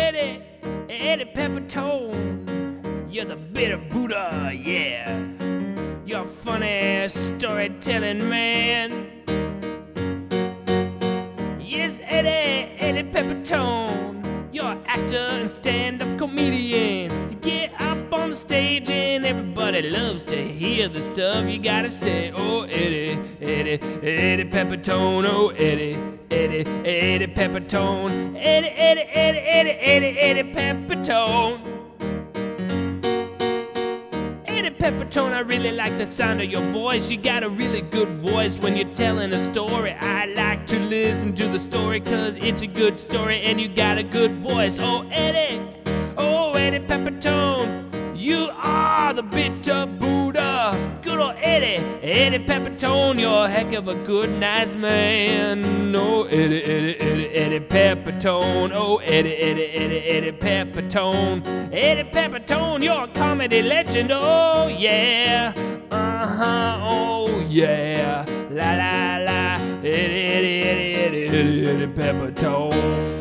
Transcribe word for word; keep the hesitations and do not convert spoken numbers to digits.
Eddie, Eddie Pepitone, you're the bitter Buddha, yeah. You're a funny storytelling man. Yes, Eddie, Eddie Pepitone, you're an actor and stand-up comedian. You get up on the stage and everybody loves to hear the stuff you gotta say. Oh, Eddie, Eddie, Eddie Pepitone, oh, Eddie, Eddie, Eddie Pepitone, Eddie, Eddie, Eddie, Eddie, Eddie, Eddie Pepitone. Eddie Pepitone, I really like the sound of your voice. You got a really good voice when you're telling a story. I like to listen to the story cause it's a good story and you got a good voice. Oh, Eddie, oh, Eddie Pepitone, you are the bitter Buddha. Good old Eddie, Eddie Pepitone, you're a heck of a good, nice man. Oh, Eddie, Eddie, Eddie, Eddie Pepitone. Oh, Eddie, Eddie, Eddie, Eddie Pepitone. Eddie Pepitone, you're a comedy legend. Oh, yeah. Uh-huh, oh, yeah. La, la, la. Eddie, Eddie, Eddie, Eddie, Eddie, Eddie Pepitone.